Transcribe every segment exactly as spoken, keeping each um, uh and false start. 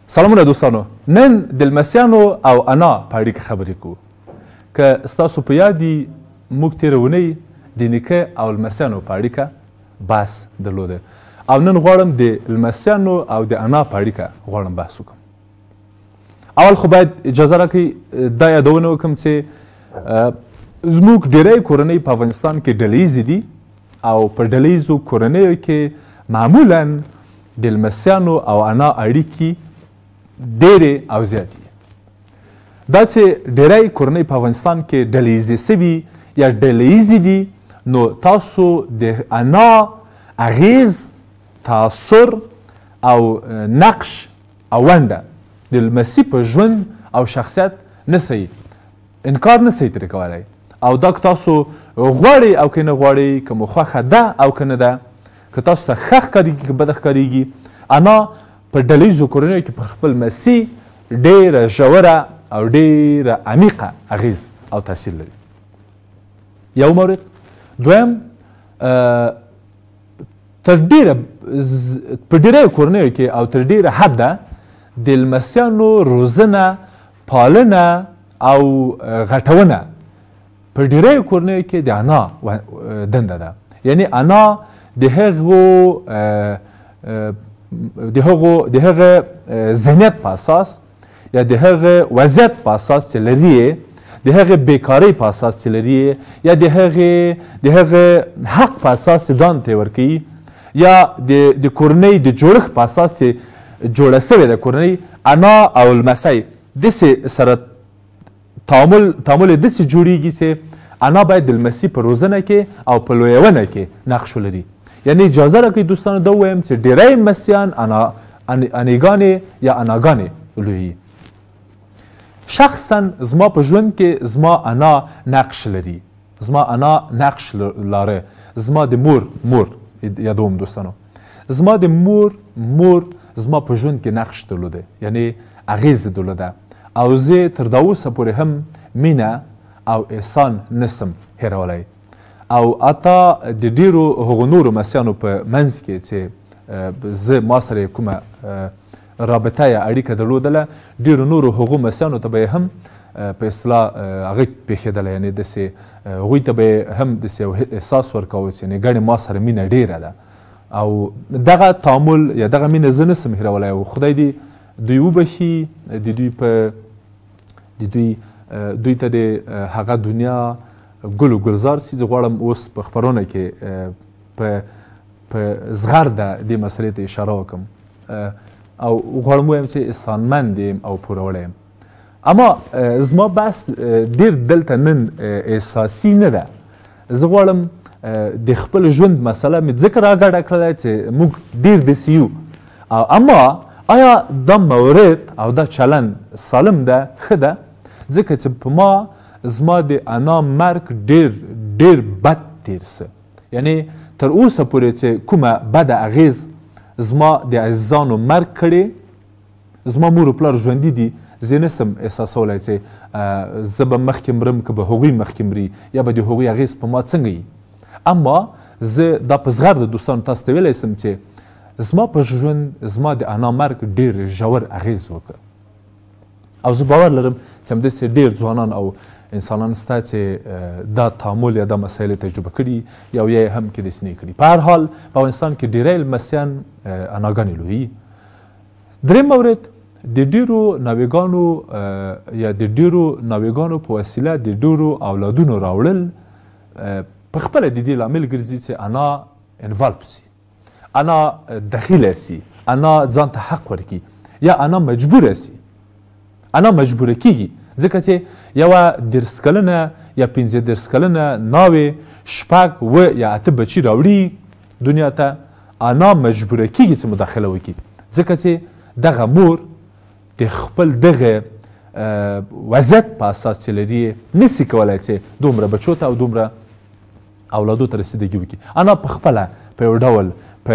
سلامونه دوستانو، نن د لمسیانو او انا په اړیکه خبرې کوو. که ستاسو په یاد وي موږ تېره اونۍ د نیکه او لمسیانو په اړیکه بحث درلوده او نن غواړم د لمسیانو او د انا په اړیکه غواړم بحث وکړم. اول خو باید اجازه راکړئ دا یادونه وکړم چې زموږ ډېری کورنۍ په افغانستان کې ډلهییزې دي او په ډلهییزو کورنیو کې معمولا د لمسیانو او انا اړیکې ډېرې او زیاتې دي. دا چې ډېری کورنۍ په افغانستان کې ډلهییزې سوي یا ډلهییزې دي نو تاسو د انا اغیز، تاثر او نقش او ونډه د لمسي په ژوند او شخصیت نسئ انکار نسئ ترې کولی او دا که تاسو غواړئ او که نه غواړئ، که مو خوښه ده او که نه ده، که تاسو ته ښه ښکارېږي که بده ښکارېږي، انا په ډلهییزو کورنیو کې پر خپل مسي ډېره ژوره او ډېره عمیقه اغیز او تاثیر لري. یو مورد. دویم، تر ډېره په ډېریو کورنیو کې او تر ډېره حده د لمسیانو روزنه، پالنه او غټونه په ډېریو کورنیو کې د انا دنده ده. یعنی انا د هغو د هغو د هغه ذهنیت په اساس یا د هغه وضعیت په اساس چې لري، د هغې بیکارۍ په اساس چې لري، یا د هغې د هغه حق په اساس چې ځان ته یې ورکوي، یا د د کورنۍ د جوړښت په اساس چې جوړه سوې ده کورنۍ، انا او لمسی داسې سره تعامل تعامل یې داسې جوړیږي چې انا باید د لمسي په روزنه کې او په لویونه کې نقش ولري. یعنی اجازه راکړئ دوستانو دا ووایم چې ډېری لمسیان انا انیګانې یا اناګانې لویوي. شخصا زما په ژوند کې زما انا نقش لري، زما انا نقش لاره، زما د مور مور یادوم دوستانو، زما د مور مور زما په ژوند کې نقش درلوده، یعنی اغیز درلوده او زه تر دا اوسه پورې هم مینه او احسان نسم هیرولی. او اتا د ډیرو هغو نورو مسیانو په منځ کې چې زه ما سره کومه رابطه یا اړیکه درلودله، ډیرو نورو هغو مسیانو ته به یې هم په اصطلاح هغه پېښېدله، یعنې داسې هغوی ته به یې هم داسې یو احساس ورکوه چې ګڼې ما سره مینه ډیره ده او دغه تعامل یا دغه مینه زه نسم هیرولی او خدای دې دوی وبخي، د دوی په د دوی دوی ته د هغه دنیا ګل و ګلزار سي. زه غواړم اوس په خپرونه کې په په زغرده دې مسلې ته اشاره وکړم او غواړم ووایم چې احسانمند یم او پوروړی یم. اما زما بحث ډېر دلته نن احساسي نه ده. زه غواړم د خپل ژوند مسله مې ځکه راګډه کړله چې موږ ډېر داسې یو، اما آیا دا مورد او دا چلند سالم ده، ښه ده؟ ځکه چې په ما زما د انا مرګ ډېر ډېر بد تیر سه، یعنی تر اوسه پورې چې کومه بده اغیز زما د عزیزانو مرګ کړی، زما مور و پلار ژوندي دي، زه نسم احساسولی چې زه به مخکې مرم که به هغوی مخکې مري یا به د هغوی اغیز په ما څنګه وي. اما زه دا په زغرده دوستانو تاسو ته ویلی سم چې زما په ژوند زما د انا مرګ ډېر ژور اغیز وکړ او زه باور لرم چې همداسې ډېر ځوانان او انسانان سته چې دا تعامل یا دا مسایل تجربه کړي یا یا هم کې داسې نه کړي. په هر حال په افغانستان کې ډېری لمسیان اناګانې لویي. درېیم مورد، د ډېرو ناوېګانو یا د ډېرو ناوېګانو په وسیله د ډېرو اولادونو راوړل په خپله د دې لامل ګرځي چې انا انوالو سي، انا دخیله سي، انا ځان ته حق ورکړي یا انا مجبوره سي. انا مجبوره کیږي ځکه چې یوه دېرس کلنه یا پنځه دېرس کلنه ناوې شپږ اوه یا اته بچي راوړي دنیا ته، انا مجبوره کیږي چې مداخله وکړي ځکه چې دغه مور د خپل دغه وضعیت په اساس چې لري نسي کولی چې دومره بچو ته او دومره اولادو ته رسیدګي وکړي. انا په خپله په یو ډول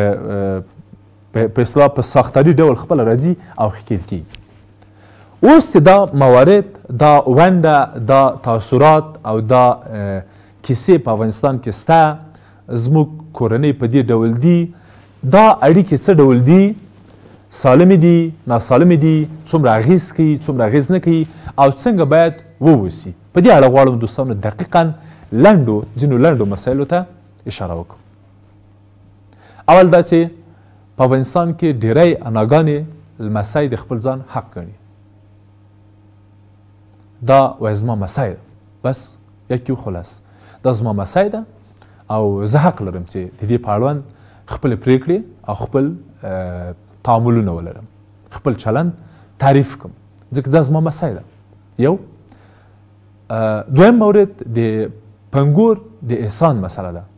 په اصطلاح په ساختاري ډول خپله راځي او ښکیل کیږي. اوس چې دا موارد، دا ونډه، دا تاثرات او دا کیسې په افغانستان کې شته، زموږ کورنۍ په دې ډول دي، دا اړیکې څه ډول دي؟ سالمې دي ناسالمې دي څومره اغېز کوي څومره اغېز نه کوي او څنګه باید ووسي په دې اړه غواړم دوستانو دقیقا لنډو ځینو لنډو مسایلو ته اشاره وکړو. اول دا چې په افغانستان کې ډېری اناګانې لمسی د خپل ځان حق ګڼي. دا وایي زما مسی ده بس یک یو خلاص دا زما مسی ده او زه حق لرم چې د دې په اړوند خپلې پرېکړې او خپل تعاملونه ولرم خپل چلند تعریف کړم ځکه دا زما مسی ده. یو دویم مورد د پنګور د احسان مسله ده.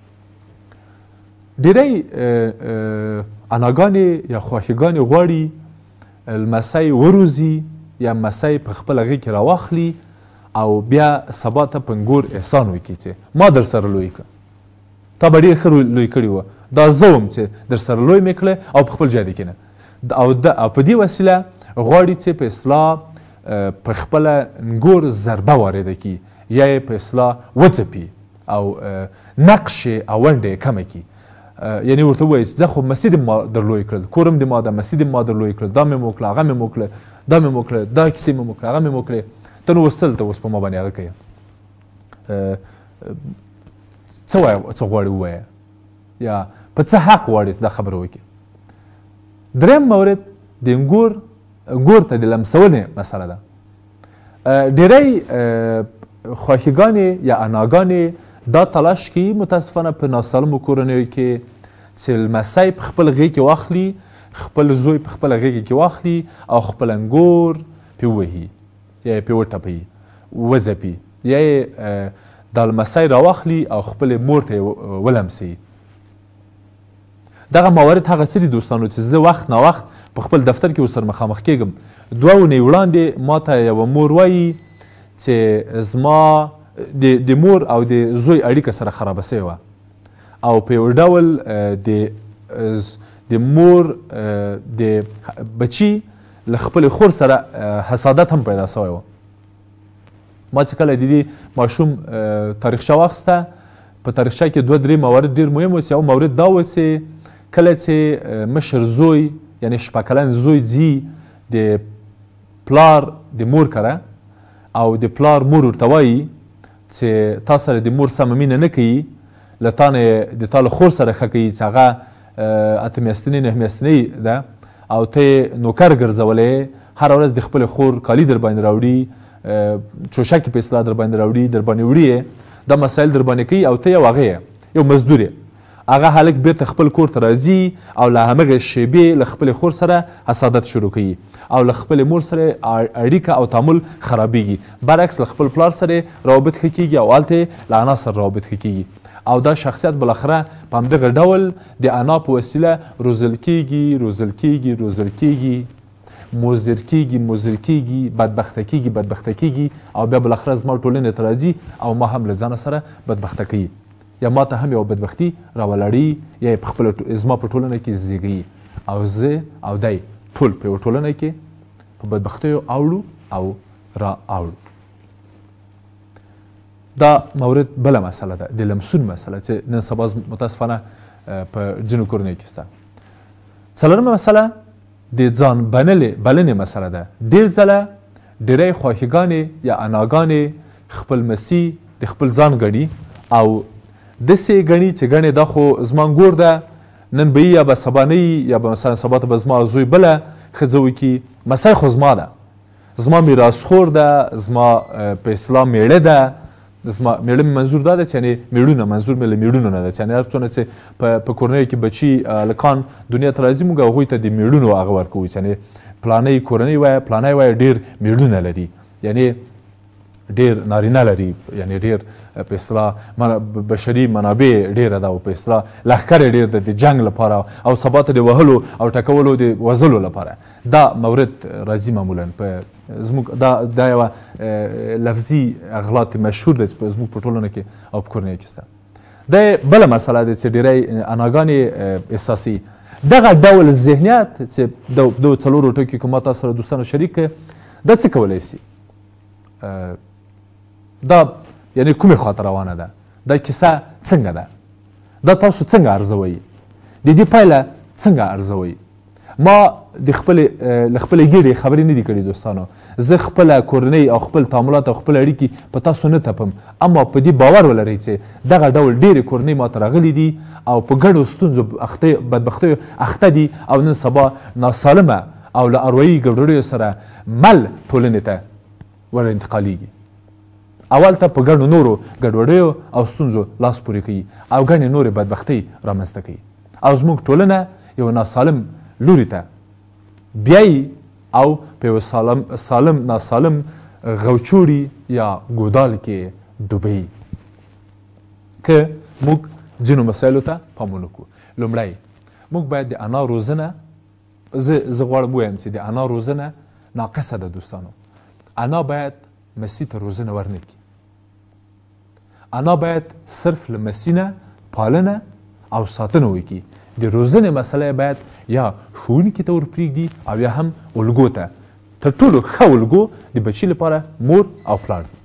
ډېری اناګانې یا خواښیګانې غواړي لمسی وروزي یا مسی په خپله غېږ کې راواخلي او بیا سبا ته پنګور احسان وکړي چې ما در سره لوی کړه تا به ډېر ښه لوی کړي وه دا زه وم چې در سره لوی مې کړی او په خپل ځای دې کښېنه او په دې وسیله غواړي چې په اصلاح په خپله نګور ضربه وارده کړي یا یې په اصلاح وځپي او نقش یې او ونډه یې کمه کړي. یعنې ورته ووایي چې زه خو مسي دې ما در لوی کړل کورم دې ما ده مسي دې ما در لوی کړل دا مې مو کړه هغه مې مو کړه دا مې مو کړه دا کیسې مې مو کړه هغه مې مو کړې ته نو اوس څه دلته اوس په ما باندې هغه کوې څه وایه څه غواړې ووایه یا په څه حق غواړې چې دا خبره وکړي. دریم مورد د انګور انګور ته د لمسونې مسله ده. ډېری خواښیګانې یا اناګانې دا تلاش کوي متاسفانه په ناسالمو کورنیو کې چې لمسی په خپل غېږ کې واخلي خپل زوی په خپله غېږ کې واخلي او خپل انګور پرې ووهي یا یې پرې وټپوي وځپي یا یې دا لمسی راواخلي او خپلې مور ته یې ولمسوي. دغه موارد هغه څه دي دوستانو چې زه وخت ناوخت په خپل دفتر کې ورسره مخامخ کېږم. دوه اونۍ وړاندې ما ته یوه مور وایي چې زما د مور او د زوی اړیکه سره خرابه سوې وه او په یو ډول د مور د بچي له خپلې خور سره حسادت هم پیدا سوی وه. ما چې کله د دې ماشوم تاریخچه واخیسته په تاریخچه کې دوه درې موارد ډېر مهم و چې یو مورد دا و چې کله چې مشر زوی یعنې شپږ کلن زوی ځي د پلار د مور کره او د پلار مور ورته وایي چې تا سره د مور سمه مینه نه کوي له تا نه د تا له خور سره ښه کوي چې هغه اته میاشتنۍ نه میاشتنۍ ده او ته یې نوکر ګرځولی هره ورځ د خپلې خور کالي در باندې راوړي چوشکې په اصطلاح در باندې راوړي در باندې وړي دا مسایل در باندې کوي او ته یو هغه یې یو مزدور یې هغه هلک بیرته خپل کور ته راځي او له همغې شیبې له خپلې خور سره حسادت شروع کوي او له خپلې مور سره اړیکه او تعامل خرابیږي. برعکس له خپل پلار سره روابط ښه کېږي او هلته له انا سره روابط ښه کېږي او دا شخصیت بالاخره په همدغه ډول د انا په وسیله روزل کېږي روزل کېږي روزل کېږي مضر کېږي مضر کېږي بدبخته کېږي بدبخته کېږي او بیا بالاخره زما ټولنې ته راځي او ما هم له ځانه سره بدبخته کوي یا ما ته هم یوه بدبختي راولاړوي یا یې په خپله زما په ټولنه کې زیږوي او زه او دی ټول په یوه ټولنه کې په بدبختیو اوړو او را اوړو. دا مورد بله مسله ده د لمسون مسله چې نن سبا متاسفانه په ځینو کورنیو کې شته. څلورمه مسله د ځان بلنې مسله ده. ډېر ځله ډېری خواښیګانې یا اناګانې خپل مسي د خپل ځان ګڼي او داسې ګڼي چې ګڼې دا خو زما انګور ده نن به یا به سبا نه یا به مثلا سبا ته به زما زوی بله ښځه وکړي مسی خو زما ده زما میراثخور ده زما په اصطلاح میړه ده زما میړه مې منظور دا ده چې یعنې میړونه منظور مې له میړونو نه ده چې یعنې هر څونه چې په کورنیو کې بچي هلکان دنیا ته راځي موږ هغوی ته د میړونو هغه ورکوو چې یعنې پلانۍ کورنۍ وایه پلانی وایه ډېر میړونه لري یعنې ډېر نارینه لري یعنې ډېر په اصطلاح بشري منابع ډېره ده او په اصطلاح لښکر یې ډېر ده د جنګ لپاره او سبا ته د وهلو او ټکولو د وژلو لپاره. دا مورد راځي معمولا په زموږ دا دا یوه لفظي اغلاط مشهور ده چې زموږ په ټولنه کې او په کورنیو کې شته. دا بله مسله ده چې ډېری اناګانې احساسي دغه ډول ذهنیت چې د څلورو ټکو کې ما تاسو سره دوستانو شریک کړه دا څه کولی شي دا یعنی کومې خواته روانه ده دا کیسه څنګه ده دا تاسو څنګه ارزوئ د دې پایله څنګه ارزوئ ما د خپلې له خپلې ګېډې خبرې نه دي کړې دوستانو. زه خپله کورنۍ او خپل تعاملات او خپل اړیکې په تاسو نه تپم، اما په دې باور ولرئ چې دغه ډول ډېرې کورنۍ ماته راغلي دي او په ګډو ستونزو بدبختیو اخته دي او نن سبا ناسالمه او له اروایي ګډوډیو سره مل ټولنې ته ور انتقالېږي. اول ته په ګڼو نورو ګډوډیو او ستونزو لاس پورې کوي او ګڼې نورې بدبختۍ رامنځته کوي او زموږ ټولنه یو ناسالم لوري ته بیایي او په یو سالم سالم ناسالم غوچوړي یا ګودال کې ډوبوي. که موږ ځینو مسایلو ته پام ونه کړو. لومړی موږ باید د انا روزنه، زه زه غواړم ووایم چې د انا روزنه ناقصه ده دوستانو. انا باید مسیح ته روزنه ورنه کړي. انا باید صرف له مسیح نه پالنه او ساتنه وکړي. د روزنې مسله باید یا ښوونکي ته ورپرېږدي او یا هم الګو ته. تر ټولو ښه الګو د بچي لپاره مور او پلار دي.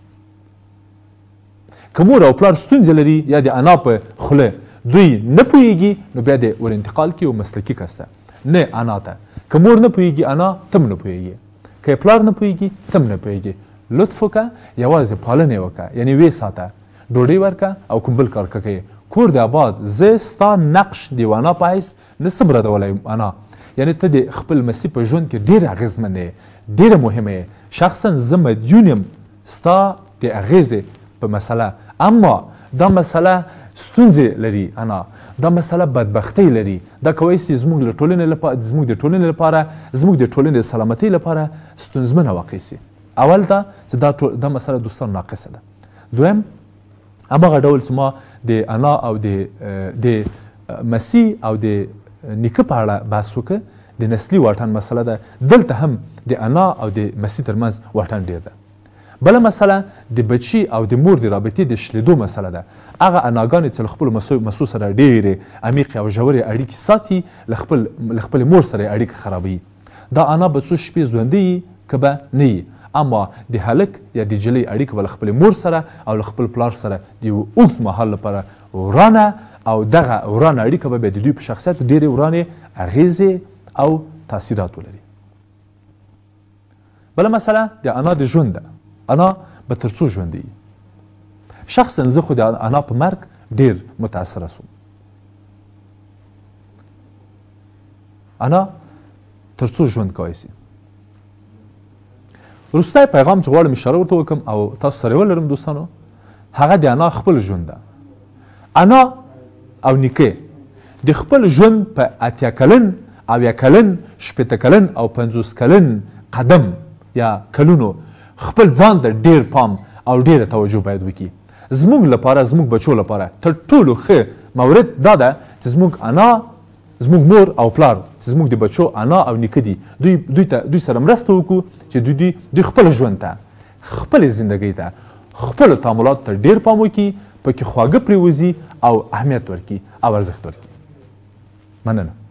که مور او پلار ستونزه لري یا د انا په خوله دوی نه پوهېږي نو بیا د ور انتقال کړي یو مسلکي کس ته، نه انا ته. که مور نه پوهېږي انا تم نه پوهېږي، که پلار نه پوهېږي تم نه پوهېږي. لطف وکړه، یوازې پالنې وکړه، یعنې ویې ساته، ډوډۍ ورکړه او کوم بل کار کوي. کور د آباد، زه ستا نقش د انا په حیث نه څه بردولی انا. یعنې ته د خپل مسیح په ژوند کې ډېره اغېزمن یې، ډېره مهمه یې. شخصا زه مدیون یم ستا د اغېزې په مسله، اما دا مسله ستونزې لري انا، دا مسله بدبختۍ لري. دا کولی سي زموږ له ټولنې لپاره زموږ د ټولنې لپاره زموږ د ټولنې د سلامتۍ لپاره ستونزمنه واقع سي. اول دا چې دا دا مسله دوستانو ناقصه ده. دویم هماغه ډول چې ما د انا او د د مسیح او د نیکه په اړه بحث وکړ، د نسلي واټن مسله ده. دلته هم د انا او د مسیح ترمنځ واټن ډېر ده. بله مسله د بچي او د مور د رابطې د شلېدو مسله ده. هغه اناګانې چې له خپلو مسو سره ډېرې عمیقې او ژورې اړیکې ساتي، له خپل له خپلې مور سره یې اړیکه خرابوي. دا انا به څو شپې ژوندۍ وي که به نه وي، اما د هلک یا د جلۍ اړیکه به له خپلې مور سره او له خپل پلار سره د یو اوږد مهال لپاره ورانه، او دغه ورانه اړیکه به بیا د دوی په شخصیت ډېرې ورانې اغېزې او تاثیرات ولري. بله مسله د انا د ژوند ده. انا به تر څو ژوندۍ وي؟ شخصا زه خو د انا په مرګ ډېر متاثره سوم. انا تر څو ژوند کولی سي؟ وروستی پیغام چې غواړم اشاره ورته وکړم او تاسو سره ولرم دوستانو، هغه د انا خپل ژوند ده. انا او نیکه د خپل ژوند په اتیا کلن، اویا کلن، شپېته کلن او پنځوس کلن قدم یا کلونو خپل ځان ته ډېر پام او ډېره توجه باید وکړي. زموږ لپاره، زموږ بچو لپاره تر ټولو ښه مورد دا ده چې زموږ انا، زموږ مور او پلار چې زموږ د بچو انا او نیکه دي، دوی دوی ته دوی سره مرسته وکړو چې دوی دوی دوی خپل ژوند ته، خپلې زندګۍ ته، خپلو تعاملاتو ته ډېر پام وکړي، پکې خواږه پرېوځي او اهمیت ورکړي او ارزښت ورکړي. مننه.